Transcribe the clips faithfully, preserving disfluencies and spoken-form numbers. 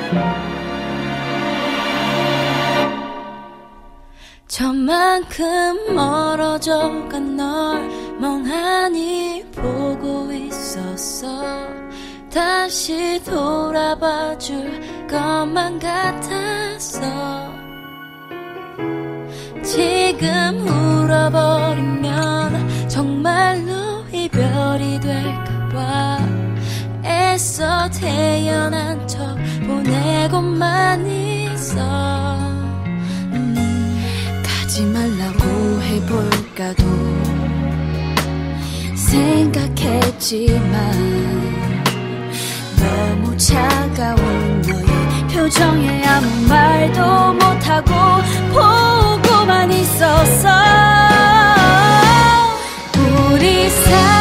저만큼 멀어져간 널 멍하니 보고 있었어. 다시 돌아봐줄 것만 같았어. 지금 울어버리면 정말로 이별이 될까봐 애써 태연한 척 보내고만 있어. 음, 가지 말라고 해볼까도 생각했지만 너무 차가운 너의 표정에 아무 말도 못하고 보고만 있었어. 우리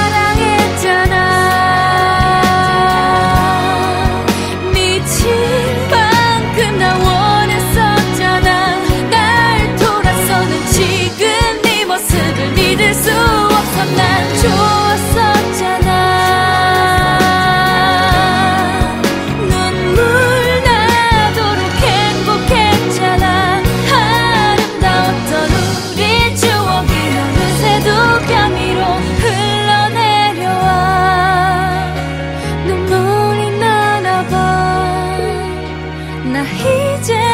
사랑했잖아. 미친 만큼 나 원했었잖아. 날 돌아서는 지금 네 모습을 믿을 수 없어. 난 좋았었잖아. 이제